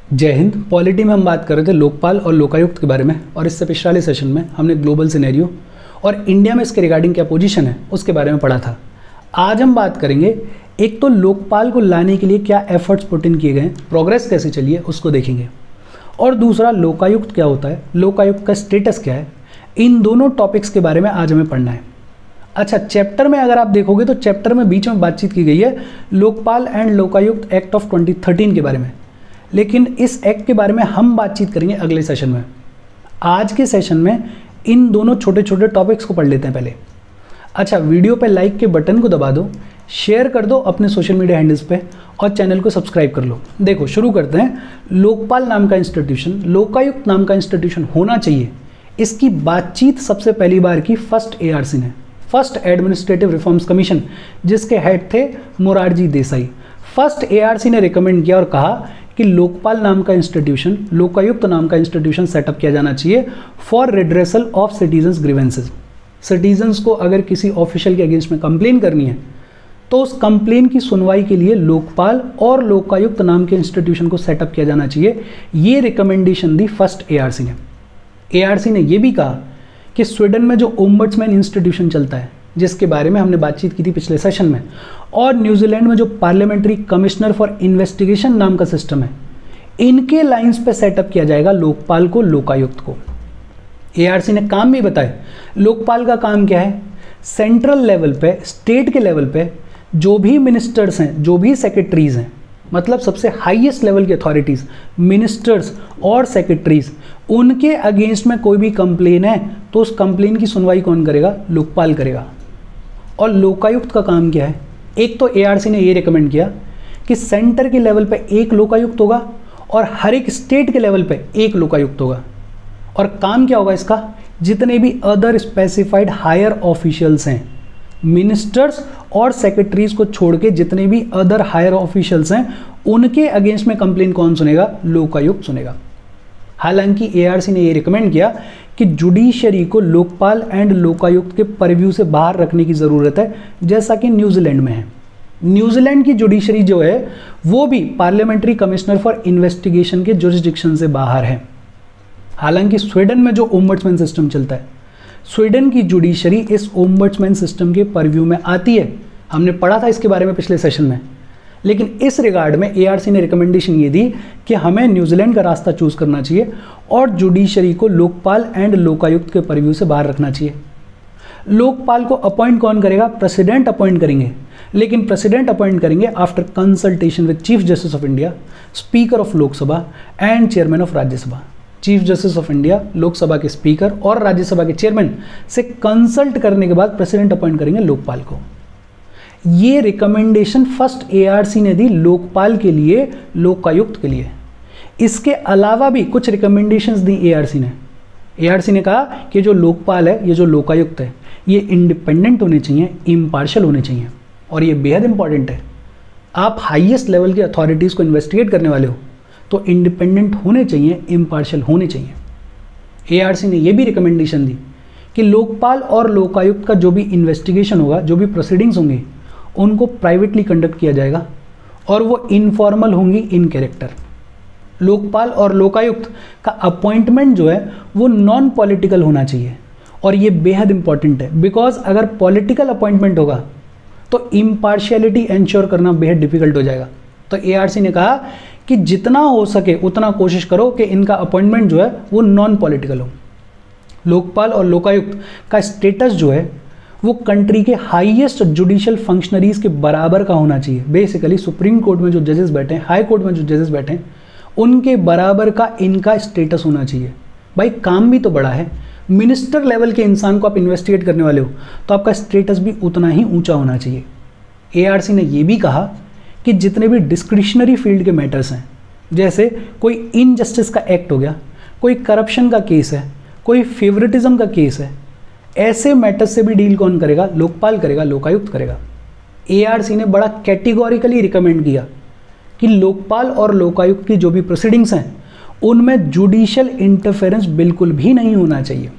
जय हिंद। पॉलिटी में हम बात कर रहे थे लोकपाल और लोकायुक्त के बारे में, और इससे पिछले वाले सेशन में हमने ग्लोबल सिनेरियो और इंडिया में इसके रिगार्डिंग क्या पोजीशन है उसके बारे में पढ़ा था। आज हम बात करेंगे एक तो लोकपाल को लाने के लिए क्या एफर्ट्स पुट इन किए गए, प्रोग्रेस कैसे चली है उसको देखेंगे, और दूसरा लोकायुक्त क्या होता है, लोकायुक्त का स्टेटस क्या है। इन दोनों टॉपिक्स के बारे में आज हमें पढ़ना है। अच्छा, चैप्टर में अगर आप देखोगे तो चैप्टर में बीच में बातचीत की गई है Lokpal and Lokayukta act of 2013 के बारे में, लेकिन इस एक्ट के बारे में हम बातचीत करेंगे अगले सेशन में। आज के सेशन में इन दोनों छोटे छोटे टॉपिक्स को पढ़ लेते हैं पहले। अच्छा, वीडियो पे लाइक के बटन को दबा दो, शेयर कर दो अपने सोशल मीडिया हैंडल्स पे, और चैनल को सब्सक्राइब कर लो। देखो, शुरू करते हैं। लोकपाल नाम का इंस्टीट्यूशन, लोकायुक्त नाम का इंस्टीट्यूशन होना चाहिए, इसकी बातचीत सबसे पहली बार की फर्स्ट एआरसी ने, फर्स्ट एडमिनिस्ट्रेटिव रिफॉर्म्स कमीशन, जिसके हेड थे मोरारजी देसाई। फर्स्ट एआरसी ने रिकमेंड किया और कहा कि लोकपाल नाम का इंस्टीट्यूशन, लोकायुक्त नाम का इंस्टीट्यूशन सेटअप किया जाना चाहिए for redressal of citizens grievances. Citizens को अगर किसी ऑफिशियल के अगेंस्ट में कंप्लेन करनी है तो उस कंप्लेन की सुनवाई के लिए लोकपाल और लोकायुक्त नाम के इंस्टीट्यूशन को सेटअप किया जाना चाहिए। ये रिकमेंडेशन दी फर्स्ट एआरसी ने। एआरसी ने यह भी कहा कि स्वीडन में जो ओम्बड्समैन इंस्टीट्यूशन चलता है, जिसके बारे में हमने बातचीत की थी पिछले सेशन में, और न्यूजीलैंड में जो पार्लियामेंट्री कमिश्नर फॉर इन्वेस्टिगेशन नाम का सिस्टम है, इनके लाइंस पे सेटअप किया जाएगा लोकपाल को, लोकायुक्त को। एआरसी ने काम भी बताया। लोकपाल का काम क्या है? सेंट्रल लेवल पे, स्टेट के लेवल पे जो भी मिनिस्टर्स हैं, जो भी सेक्रेटरीज हैं, मतलब सबसे हाईएस्ट लेवल की अथॉरिटीज़, मिनिस्टर्स और सेक्रेटरीज, उनके अगेंस्ट में कोई भी कंप्लेन है तो उस कंप्लेन की सुनवाई कौन करेगा? लोकपाल करेगा। और लोकायुक्त का काम क्या है? एक तो एआरसी ने ये रिकमेंड किया कि सेंटर के लेवल पे एक लोकायुक्त होगा और हर एक स्टेट के लेवल पे एक लोकायुक्त होगा। और काम क्या होगा इसका? जितने भी अदर स्पेसिफाइड हायर ऑफिशियल्स हैं, मिनिस्टर्स और सेक्रेटरीज को छोड़ के जितने भी अदर हायर ऑफिशियल्स हैं, उनके अगेंस्ट में कंप्लेन कौन सुनेगा? लोकायुक्त सुनेगा। हालांकि एआरसी ने यह रिकमेंड किया कि जुडिशरी को लोकपाल एंड लोकायुक्त के परव्यू से बाहर रखने की ज़रूरत है, जैसा कि न्यूजीलैंड में है। न्यूजीलैंड की जुडिशरी जो है वो भी पार्लियामेंट्री कमिश्नर फॉर इन्वेस्टिगेशन के जुरिस्डिक्शन से बाहर है। हालांकि स्वीडन में जो ओम्बड्समैन सिस्टम चलता है, स्वीडन की जुडिशरी इस ओम्बड्समैन सिस्टम के परव्यू में आती है। हमने पढ़ा था इसके बारे में पिछले सेशन में। लेकिन इस रिगार्ड में एआरसी ने रिकमेंडेशन ये दी कि हमें न्यूजीलैंड का रास्ता चूज करना चाहिए और जुडिशरी को लोकपाल एंड लोकायुक्त के परव्यू से बाहर रखना चाहिए। लोकपाल को अपॉइंट कौन करेगा? प्रेसिडेंट अपॉइंट करेंगे, लेकिन प्रेसिडेंट अपॉइंट करेंगे after consultation with chief justice of India, speaker of Lok Sabha and chairman of Rajya Sabha. Chief justice of India, Lok Sabha के स्पीकर और राज्यसभा के चेयरमैन से कंसल्ट करने के बाद प्रेसिडेंट अपॉइंट करेंगे लोकपाल को। ये रिकमेंडेशन फर्स्ट एआरसी ने दी लोकपाल के लिए, लोकायुक्त के लिए। इसके अलावा भी कुछ रिकमेंडेशंस दी एआरसी ने। एआरसी ने कहा कि जो लोकपाल है, ये जो लोकायुक्त है, ये इंडिपेंडेंट होने चाहिए, इम्पार्शियल होने चाहिए, और ये बेहद इंपॉर्टेंट है। आप हाईएस्ट लेवल की अथॉरिटीज़ को इन्वेस्टिगेट करने वाले हो तो इंडिपेंडेंट होने चाहिए, इम्पार्शियल होने चाहिए। एआरसी ने यह भी रिकमेंडेशन दी कि लोकपाल और लोकायुक्त का जो भी इन्वेस्टिगेशन होगा, जो भी प्रोसीडिंग्स होंगे, उनको प्राइवेटली कंडक्ट किया जाएगा और वो इनफॉर्मल होंगी इन कैरेक्टर। लोकपाल और लोकायुक्त का अपॉइंटमेंट जो है वो नॉन पॉलिटिकल होना चाहिए, और ये बेहद इंपॉर्टेंट है, बिकॉज अगर पॉलिटिकल अपॉइंटमेंट होगा तो इम्पार्शियलिटी एंश्योर करना बेहद डिफिकल्ट हो जाएगा। तो एआरसी ने कहा कि जितना हो सके उतना कोशिश करो कि इनका अपॉइंटमेंट जो है वो नॉन पॉलिटिकल हो। लोकपाल और लोकायुक्त का स्टेटस जो है वो कंट्री के हाईएस्ट जुडिशियल फंक्शनरीज के बराबर का होना चाहिए। बेसिकली सुप्रीम कोर्ट में जो जजेस बैठे हैं, हाई कोर्ट में जो जजेस बैठे हैं, उनके बराबर का इनका स्टेटस होना चाहिए। भाई, काम भी तो बड़ा है। मिनिस्टर लेवल के इंसान को आप इन्वेस्टिगेट करने वाले हो तो आपका स्टेटस भी उतना ही ऊंचा होना चाहिए। एआरसी ने यह भी कहा कि जितने भी डिस्क्रिशनरी फील्ड के मैटर्स हैं, जैसे कोई इनजस्टिस का एक्ट हो गया, कोई करप्शन का केस है, कोई फेवरेटिज्म का केस है, ऐसे मैटर्स से भी डील कौन करेगा? लोकपाल करेगा, लोकायुक्त करेगा। एआरसी ने बड़ा कैटेगोरिकली रिकमेंड किया कि लोकपाल और लोकायुक्त की जो भी प्रोसीडिंग्स हैं उनमें जुडिशियल इंटरफेरेंस बिल्कुल भी नहीं होना चाहिए।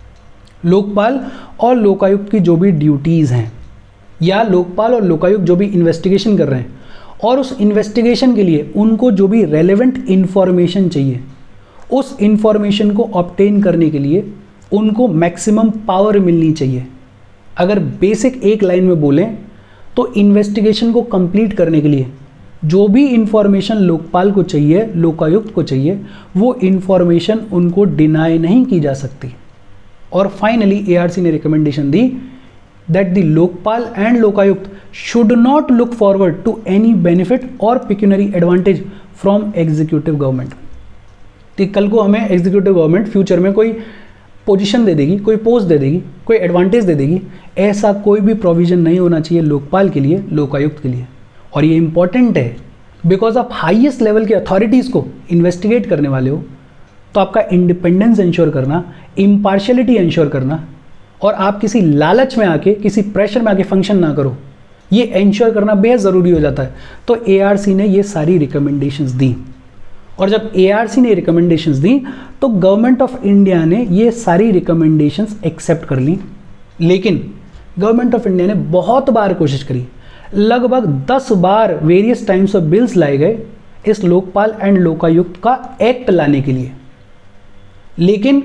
लोकपाल और लोकायुक्त की जो भी ड्यूटीज़ हैं, या लोकपाल और लोकायुक्त जो भी इन्वेस्टिगेशन कर रहे हैं, और उस इन्वेस्टिगेशन के लिए उनको जो भी रेलेवेंट इन्फॉर्मेशन चाहिए, उस इन्फॉर्मेशन को ऑब्टेन करने के लिए उनको मैक्सिमम पावर मिलनी चाहिए। अगर बेसिक एक लाइन में बोलें तो इन्वेस्टिगेशन को कंप्लीट करने के लिए जो भी इन्फॉर्मेशन लोकपाल को चाहिए, लोकायुक्त को चाहिए, वो इन्फॉर्मेशन उनको डिनाई नहीं की जा सकती। और फाइनली एआरसी ने रिकमेंडेशन दी that the Lokpal and Lokayukta should not look forward to any benefit or pecuniary advantage from executive government. कि कल को हमें एग्जीक्यूटिव गवर्नमेंट फ्यूचर में कोई पोजीशन दे देगी, कोई पोस्ट दे देगी, कोई एडवांटेज दे देगी, ऐसा कोई भी प्रोविजन नहीं होना चाहिए लोकपाल के लिए, लोकायुक्त के लिए। और ये इंपॉर्टेंट है बिकॉज आप हाईएस्ट लेवल की अथॉरिटीज़ को इन्वेस्टिगेट करने वाले हो, तो आपका इंडिपेंडेंस इंश्योर करना, इम्पार्शियलिटी इंश्योर करना, और आप किसी लालच में आके, किसी प्रेशर में आके फंक्शन ना करो, ये इंश्योर करना बेहद ज़रूरी हो जाता है। तो एआरसी ने ये सारी रिकमेंडेशंस दी, और जब एआरसी ने रिकमेंडेशंस दी तो गवर्नमेंट ऑफ इंडिया ने ये सारी रिकमेंडेशंस एक्सेप्ट कर ली। लेकिन गवर्नमेंट ऑफ इंडिया ने बहुत बार कोशिश करी, लगभग 10 बार वेरियस टाइम्स ऑफ बिल्स लाए गए इस लोकपाल एंड लोकायुक्त का एक्ट लाने के लिए, लेकिन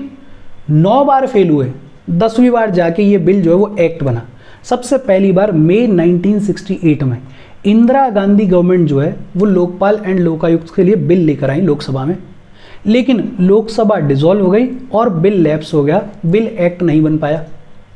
9 बार फेल हुए। 10वीं बार जाके ये बिल जो है वो एक्ट बना। सबसे पहली बार मई 1968 में इंदिरा गांधी गवर्नमेंट जो है वो लोकपाल एंड लोकायुक्त के लिए बिल लेकर आई लोकसभा में, लेकिन लोकसभा डिसॉल्व हो गई और बिल लैप्स हो गया, बिल एक्ट नहीं बन पाया।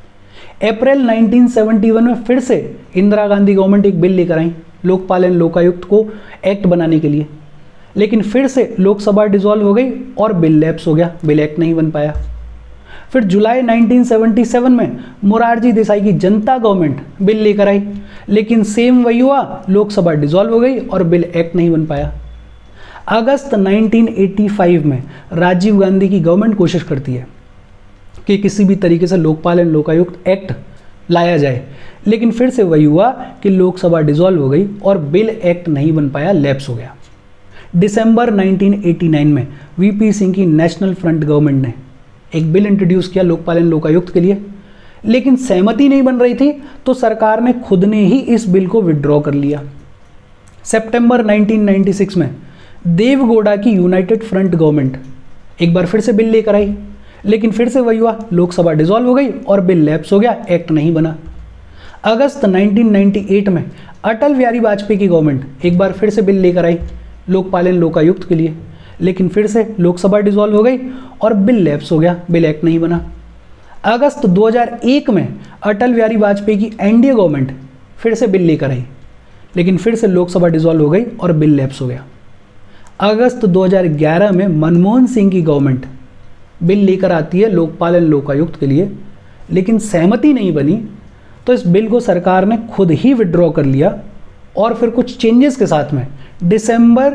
अप्रैल 1971 में फिर से इंदिरा गांधी गवर्नमेंट एक बिल लेकर आई लोकपाल एंड लोकायुक्त को एक्ट बनाने के लिए, लेकिन फिर से लोकसभा डिसॉल्व हो गई और बिल लैप्स हो गया, बिल एक्ट नहीं बन पाया। फिर जुलाई 1977 में मोरारजी देसाई की जनता गवर्नमेंट बिल लेकर आई, लेकिन सेम वही हुआ, लोकसभा डिसॉल्व हो गई और बिल एक्ट नहीं बन पाया। अगस्त 1985 में राजीव गांधी की गवर्नमेंट कोशिश करती है कि किसी भी तरीके से लोकपाल एंड लोकायुक्त एक्ट लाया जाए, लेकिन फिर से वही हुआ कि लोकसभा डिसॉल्व हो गई और बिल एक्ट नहीं बन पाया, लैप्स हो गया। दिसंबर 1989 में वीपी सिंह की नेशनल फ्रंट गवर्नमेंट ने एक बिल इंट्रोड्यूस किया लोकपाल एंड लोकायुक्त के लिए, लेकिन सहमति नहीं बन रही थी, तो सरकार ने खुद ने ही इस बिल को विड्रॉ कर लिया। सितंबर 1996 में देवगौड़ा की यूनाइटेड फ्रंट गवर्नमेंट एक बार फिर से बिल लेकर आई, लेकिन फिर से वही हुआ, लोकसभा डिसॉल्व हो गई और बिल लैप्स हो गया, एक्ट नहीं बना। अगस्त 1998 में अटल बिहारी वाजपेयी की गवर्नमेंट एक बार फिर से बिल लेकर आई लोकपाल एंड लोकायुक्त के लिए, लेकिन फिर से लोकसभा डिसॉल्व हो गई और बिल लैप्स हो गया, बिल एक्ट नहीं बना। अगस्त 2001 में अटल बिहारी वाजपेयी की एनडीए गवर्नमेंट फिर से बिल लेकर आई, लेकिन फिर से लोकसभा डिसॉल्व हो गई और बिल लैप्स हो गया। अगस्त 2011 में मनमोहन सिंह की गवर्नमेंट बिल लेकर आती है लोकपाल एंड लोकायुक्त के लिए, लेकिन सहमति नहीं बनी, तो इस बिल को सरकार ने खुद ही विड्रॉ कर लिया और फिर कुछ चेंजेस के साथ में दिसंबर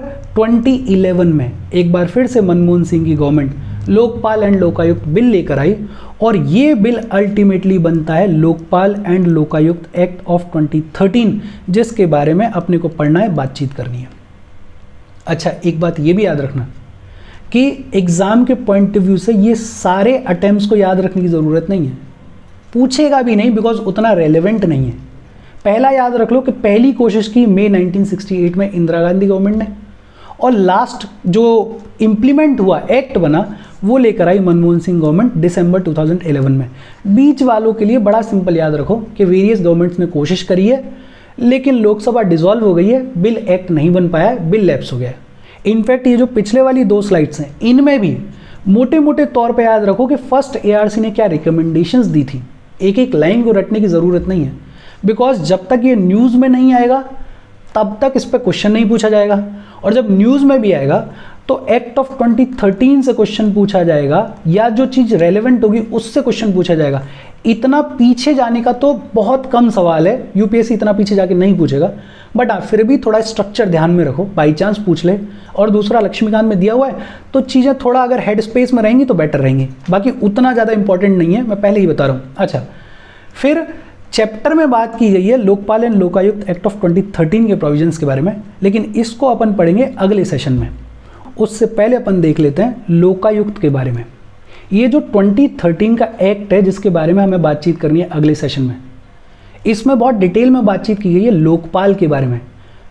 2011 में एक बार फिर से मनमोहन सिंह की government Lokpal and Lokayukta bill लेकर आई, और ये बिल अल्टीमेटली बनता है Lokpal and Lokayukta act of 2013, जिसके बारे में अपने को पढ़ना है, बातचीत करनी है। अच्छा, एक बात ये भी याद रखना कि एग्जाम के पॉइंट ऑफ व्यू से ये सारे अटेम्प्ट्स को याद रखने की ज़रूरत नहीं है, पूछेगा भी नहीं बिकॉज उतना रेलेवेंट नहीं है। पहला याद रख लो कि पहली कोशिश की मई 1968 में इंदिरा गांधी गवर्नमेंट ने, और लास्ट जो इम्प्लीमेंट हुआ, एक्ट बना, वो लेकर आई मनमोहन सिंह गवर्नमेंट दिसंबर 2011 में। बीच वालों के लिए बड़ा सिंपल याद रखो कि वेरियस गवर्नमेंट्स ने कोशिश करी है, लेकिन लोकसभा डिसॉल्व हो गई है, बिल एक्ट नहीं बन पाया है, बिल लैप्स हो गया है। इनफैक्ट ये जो पिछले वाली 2 स्लाइड्स हैं, इनमें भी मोटे मोटे तौर पे याद रखो कि फर्स्ट एआरसी ने क्या रिकमेंडेशंस दी थी। एक एक लाइन को रटने की ज़रूरत नहीं है, बिकॉज जब तक ये न्यूज़ में नहीं आएगा तब तक इस पर क्वेश्चन नहीं पूछा जाएगा, और जब न्यूज़ में भी आएगा तो एक्ट ऑफ 2013 से क्वेश्चन पूछा जाएगा, या जो चीज़ रेलेवेंट होगी उससे क्वेश्चन पूछा जाएगा। इतना पीछे जाने का तो बहुत कम सवाल है, यूपीएससी इतना पीछे जाके नहीं पूछेगा, बट आप फिर भी थोड़ा स्ट्रक्चर ध्यान में रखो, बाई चांस पूछ ले। और दूसरा लक्ष्मीकांत में दिया हुआ है, तो चीज़ें थोड़ा अगर हेड स्पेस में रहेंगी तो बेटर रहेंगी, बाकी उतना ज़्यादा इंपॉर्टेंट नहीं है, मैं पहले ही बता रहा हूँ। अच्छा, फिर चैप्टर में बात की गई है Lokpal and Lokayukta act of 2013 के प्रोविजंस के बारे में, लेकिन इसको अपन पढ़ेंगे अगले सेशन में। उससे पहले अपन देख लेते हैं लोकायुक्त के बारे में। ये जो 2013 का एक्ट है जिसके बारे में हमें बातचीत करनी है अगले सेशन में, इसमें बहुत डिटेल में बातचीत की गई है लोकपाल के बारे में।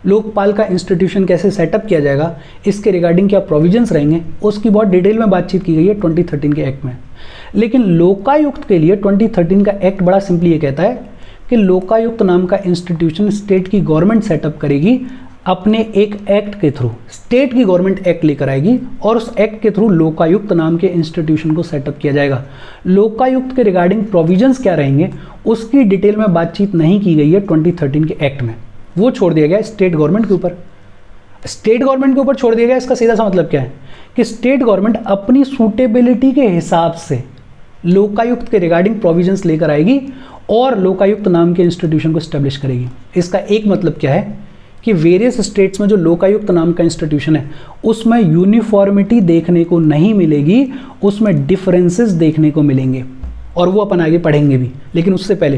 लोकपाल का इंस्टीट्यूशन कैसे सेटअप किया जाएगा, इसके रिगार्डिंग क्या प्रोविजंस रहेंगे, उसकी बहुत डिटेल में बातचीत की गई है 2013 के एक्ट में। लेकिन लोकायुक्त के लिए 2013 का एक्ट बड़ा सिंपली ये कहता है कि लोकायुक्त नाम का इंस्टीट्यूशन स्टेट की गवर्नमेंट सेटअप करेगी अपने एक एक्ट के थ्रू। स्टेट की गवर्नमेंट एक्ट लेकर आएगी और उस एक्ट के थ्रू लोकायुक्त नाम के इंस्टीट्यूशन को सेटअप किया जाएगा। लोकायुक्त के रिगार्डिंग प्रोविजंस क्या रहेंगे उसकी डिटेल में बातचीत नहीं की गई है 2013 के एक्ट में, वो छोड़ दिया गया स्टेट गवर्नमेंट के ऊपर। स्टेट गवर्नमेंट के ऊपर छोड़ दिया गया, इसका सीधा सा मतलब क्या है कि स्टेट गवर्नमेंट अपनी सूटेबिलिटी के हिसाब से लोकायुक्त के रिगार्डिंग प्रोविजंस लेकर आएगी और लोकायुक्त नाम के इंस्टीट्यूशन को स्टैब्लिश करेगी। इसका एक मतलब क्या है कि वेरियस स्टेट्स में जो लोकायुक्त नाम का इंस्टीट्यूशन है उसमें यूनिफॉर्मिटी देखने को नहीं मिलेगी, उसमें डिफरेंसेस देखने को मिलेंगे और वो अपन आगे पढ़ेंगे भी। लेकिन उससे पहले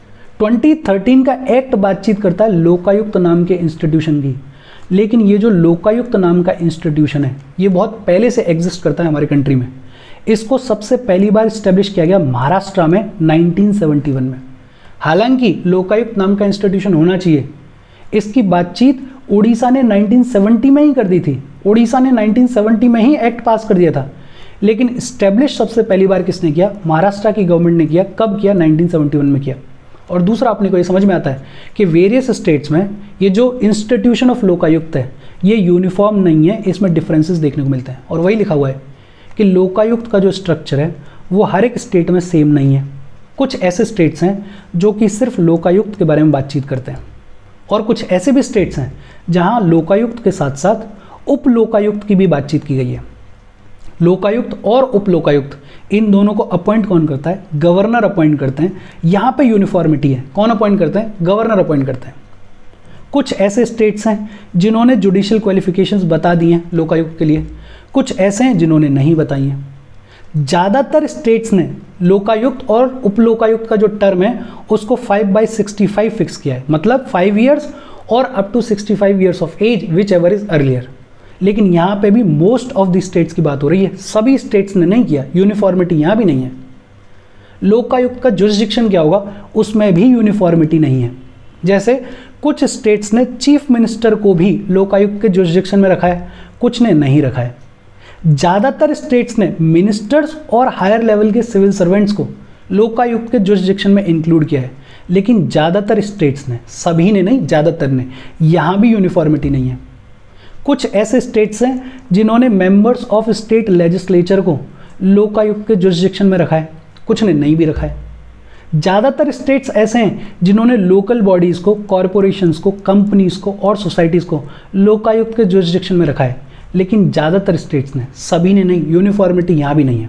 2013 का एक्ट बातचीत करता है लोकायुक्त नाम के इंस्टीट्यूशन की, लेकिन ये जो लोकायुक्त नाम का इंस्टीट्यूशन है ये बहुत पहले से एग्जिस्ट करता है हमारे कंट्री में। इसको सबसे पहली बार इस्टेब्लिश किया गया महाराष्ट्र में 1971 में। हालांकि लोकायुक्त नाम का इंस्टीट्यूशन होना चाहिए, इसकी बातचीत उड़ीसा ने 1970 में ही कर दी थी। उड़ीसा ने 1970 में ही एक्ट पास कर दिया था, लेकिन इस्टेब्लिश सबसे पहली बार किसने किया, महाराष्ट्र की गवर्नमेंट ने किया। कब किया, 1971 में किया। और दूसरा अपने को ये समझ में आता है कि वेरियस स्टेट्स में ये जो इंस्टीट्यूशन ऑफ लोकायुक्त है ये यूनिफॉर्म नहीं है, इसमें डिफरेंसेस देखने को मिलते हैं। और वही लिखा हुआ है कि लोकायुक्त का जो स्ट्रक्चर है वो हर एक स्टेट में सेम नहीं है। कुछ ऐसे स्टेट्स हैं जो कि सिर्फ लोकायुक्त के बारे में बातचीत करते हैं और कुछ ऐसे भी स्टेट्स हैं जहां लोकायुक्त के साथ साथ उप लोकायुक्त की भी बातचीत की गई है। लोकायुक्त और उप लोकायुक्त इन दोनों को अपॉइंट कौन करता है, गवर्नर अपॉइंट करते हैं। यहाँ पे यूनिफॉर्मिटी है, कौन अपॉइंट करते हैं, गवर्नर अपॉइंट करते हैं। कुछ ऐसे स्टेट्स हैं जिन्होंने जुडिशियल क्वालिफिकेशंस बता दी हैं लोकायुक्त के लिए, कुछ ऐसे हैं जिन्होंने नहीं बताई हैं। ज़्यादातर स्टेट्स ने लोकायुक्त और उप लोकायुक्त का जो टर्म है उसको 5/65 फिक्स किया है, मतलब 5 ईयर्स और up to 65 years of age whichever is earlier. लेकिन यहाँ पे भी मोस्ट ऑफ द स्टेट्स की बात हो रही है, सभी स्टेट्स ने नहीं किया। यूनिफॉर्मिटी यहाँ भी नहीं है। लोकायुक्त का जुरिसडिक्शन क्या होगा उसमें भी यूनिफॉर्मिटी नहीं है। जैसे कुछ स्टेट्स ने चीफ मिनिस्टर को भी लोकायुक्त के जुरिसडिक्शन में रखा है, कुछ ने नहीं रखा है। ज़्यादातर स्टेट्स ने मिनिस्टर्स और हायर लेवल के सिविल सर्वेंट्स को लोकायुक्त के जुरिसडिक्शन में इंक्लूड किया है, लेकिन ज़्यादातर स्टेट्स ने, सभी ने नहीं, ज़्यादातर ने, यहाँ भी यूनिफॉर्मिटी नहीं है। कुछ ऐसे स्टेट्स हैं जिन्होंने मेंबर्स ऑफ स्टेट लेजिस्लेचर को लोकायुक्त के जुरिसडिक्शन में रखा है, कुछ ने नहीं भी रखा है। ज़्यादातर स्टेट्स ऐसे हैं जिन्होंने लोकल बॉडीज़ को, कॉरपोरेशंस को, कंपनीज़ को और सोसाइटीज़ को लोकायुक्त के जुरिसडिक्शन में रखा है, लेकिन ज़्यादातर स्टेट्स ने, सभी ने नहीं। यूनिफॉर्मिटी यहाँ भी नहीं है।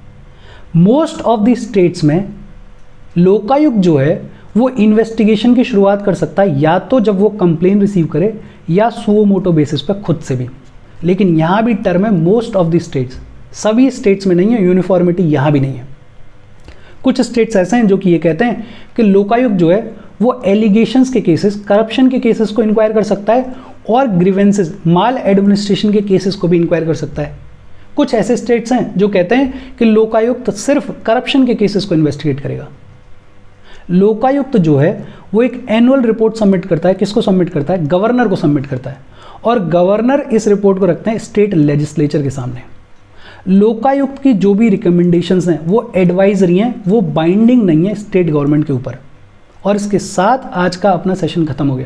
मोस्ट ऑफ द स्टेट्स में लोकायुक्त जो है वो इन्वेस्टिगेशन की शुरुआत कर सकता है या तो जब वो कंप्लेन रिसीव करे या सुओ मोटो बेसिस पर खुद से भी। लेकिन यहाँ भी टर्म है मोस्ट ऑफ द स्टेट्स, सभी स्टेट्स में नहीं है। यूनिफॉर्मिटी यहाँ भी नहीं है। कुछ स्टेट्स ऐसे हैं जो कि ये कहते हैं कि लोकायुक्त जो है वो एलिगेशंस के केसेस, करप्शन के केसेस को इंक्वायर कर सकता है और ग्रीवेंसेस, माल एडमिनिस्ट्रेशन के केसेस को भी इंक्वायर कर सकता है। कुछ ऐसे स्टेट्स हैं जो कहते हैं कि लोकायुक्त सिर्फ करप्शन के केसेस को इन्वेस्टिगेट करेगा। लोकायुक्त जो है वो एक एनुअल रिपोर्ट सबमिट करता है। किसको सबमिट करता है, गवर्नर को सबमिट करता है, और गवर्नर इस रिपोर्ट को रखते हैं स्टेट लेजिस्लेचर के सामने। लोकायुक्त की जो भी रिकमेंडेशंस हैं वो एडवाइजरी हैं, वो बाइंडिंग नहीं है स्टेट गवर्नमेंट के ऊपर। और इसके साथ आज का अपना सेशन खत्म हो गया।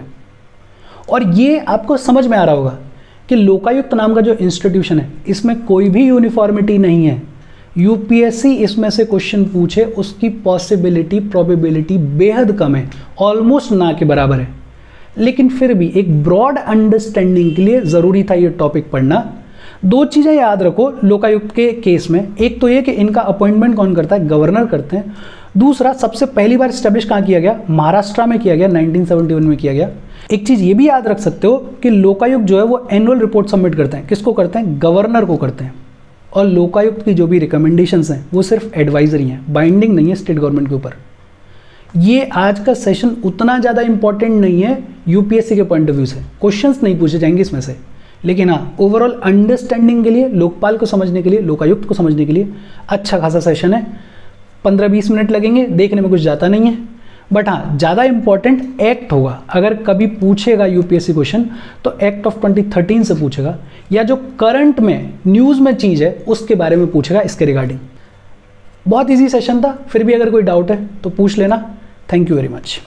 और ये आपको समझ में आ रहा होगा कि लोकायुक्त नाम का जो इंस्टीट्यूशन है इसमें कोई भी यूनिफॉर्मिटी नहीं है। यूपीएससी इसमें से क्वेश्चन पूछे उसकी पॉसिबिलिटी, प्रोबेबिलिटी बेहद कम है, ऑलमोस्ट ना के बराबर है। लेकिन फिर भी एक ब्रॉड अंडरस्टैंडिंग के लिए ज़रूरी था ये टॉपिक पढ़ना। दो चीज़ें याद रखो लोकायुक्त के केस में, एक तो ये कि इनका अपॉइंटमेंट कौन करता है, गवर्नर करते हैं। दूसरा, सबसे पहली बार स्टैब्लिश कहाँ किया गया, महाराष्ट्र में किया गया, 1971 में किया गया। एक चीज़ ये भी याद रख सकते हो कि लोकायुक्त जो है वो एनुअल रिपोर्ट सबमिट करते हैं। किसको करते हैं, गवर्नर को करते हैं। और लोकायुक्त की जो भी रिकमेंडेशंस हैं वो सिर्फ एडवाइजरी हैं, बाइंडिंग नहीं है स्टेट गवर्नमेंट के ऊपर। ये आज का सेशन उतना ज़्यादा इंपॉर्टेंट नहीं है यूपीएससी के पॉइंट ऑफ व्यू से, क्वेश्चंस नहीं पूछे जाएंगे इसमें से। लेकिन हाँ, ओवरऑल अंडरस्टैंडिंग के लिए, लोकपाल को समझने के लिए, लोकायुक्त को समझने के लिए अच्छा खासा सेशन है। 15-20 मिनट लगेंगे, देखने में कुछ जाता नहीं है। बट हाँ, ज़्यादा इंपॉर्टेंट एक्ट होगा। अगर कभी पूछेगा यूपीएससी क्वेश्चन तो एक्ट ऑफ 2013 से पूछेगा, या जो करंट में न्यूज़ में चीज़ है उसके बारे में पूछेगा इसके रिगार्डिंग। बहुत इजी सेशन था, फिर भी अगर कोई डाउट है तो पूछ लेना। Thank you very much.